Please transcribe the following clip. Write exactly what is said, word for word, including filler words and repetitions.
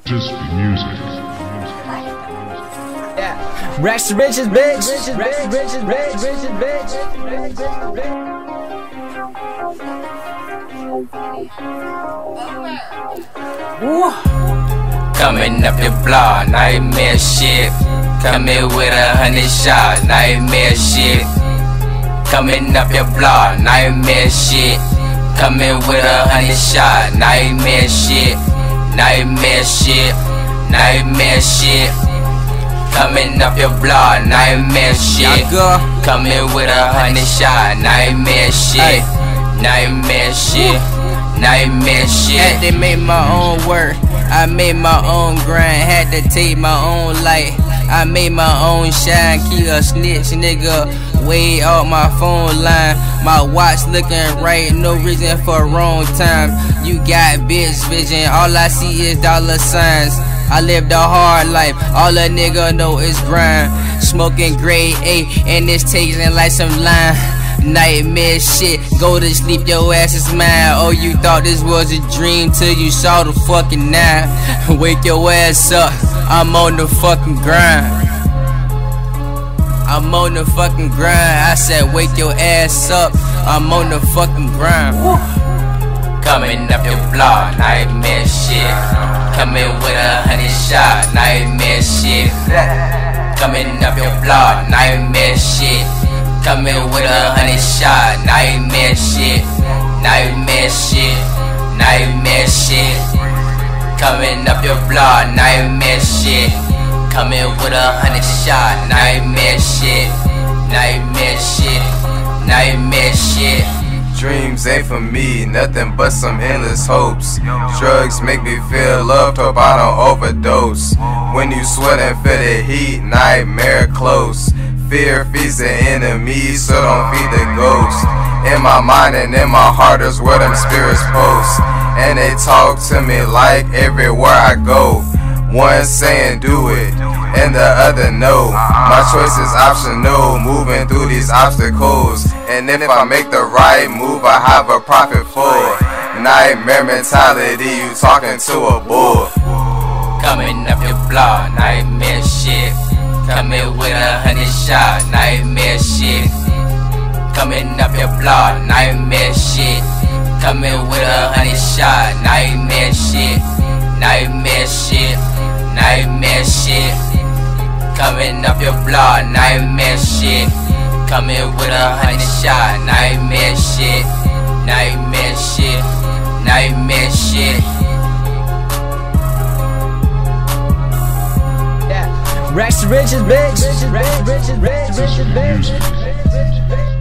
Just be music. Yeah. Racks to riches, bitch. Racks to riches, bitch. Riches, bitch. Woo. Coming up your block, nightmare shit. Coming with a hundred shot, nightmare shit. Coming up your block, nightmare shit. Coming with a hundred shot, nightmare shit. Nightmare shit, nightmare shit. Coming up your block, nightmare shit. Coming with a hundred shot, nightmare shit. Nightmare shit, nightmare shit. Had to make my own work, I made my own grind. Had to take my own light, I made my own shine. Keep a snitch nigga way off my phone line. My watch looking right, no reason for wrong time. You got bitch vision, all I see is dollar signs. I lived a hard life, all a nigga know is grind. Smoking grade A and it's tasting like some lime. Nightmare shit, go to sleep, your ass is mine. Oh, you thought this was a dream till you saw the fucking nine. Wake your ass up, I'm on the fucking grind. I'm on the fucking grind. I said wake your ass up, I'm on the fucking grind. Woo. Coming up your block, nightmare shit. Coming with a hundred shot, nightmare shit. Coming up your block, nightmare shit. Coming with a hundred shot, nightmare shit. Nightmare shit, nightmare shit. Coming up your block, nightmare shit. Coming with a hundred shot, nightmare shit. Nightmare shit, nightmare shit. Dreams ain't for me, nothing but some endless hopes. Drugs make me feel loved, hope I don't overdose. When you sweat and feel the heat, nightmare close. Fear feeds the enemy, so don't feed the ghost. In my mind and in my heart is where them spirits post. And they talk to me like everywhere I go. One saying do it, and the other no. My choice is optional, moving through these obstacles. And if I make the right move, I have a profit for. Nightmare mentality, you talking to a bull. Coming up your block, nightmare shit. Coming with a hundred shot, nightmare shit. Coming up your block, nightmare shit. Coming with a hundred shot, nightmare shit. Nightmare shit, nightmare shit. Coming up your block, nightmare shit. Coming with a hundred shot, nightmare shit. Nightmare shit, nightmare shit. Yeah. Racks to riches, bitch. Racks to riches, bitch. Riches, bitch.